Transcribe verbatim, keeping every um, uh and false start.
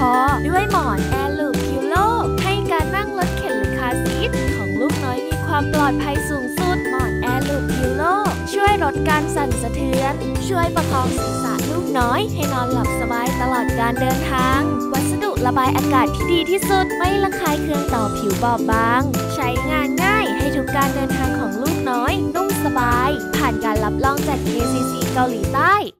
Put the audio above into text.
อด้วยหมอนแอร์ลูปพิลโลให้การนั่งรถเข็นหรือคาร์ซีทของลูกน้อยมีความปลอดภัยสูงสุดหมอนแอร์ลูปพิลโลช่วยลดการสั่นสะเทือนช่วยประคองศีรษะลูกน้อยให้นอนหลับสบายตลอดการเดินทางวัสดุระบายอากาศที่ดีที่สุดไม่ระคายเคืองต่อผิวบอบบางใช้งานง่ายให้ทุกการเดินทางของลูกน้อยนุ่มสบายผ่านการรับรองจาก เค ซี ซี เกาหลีใต้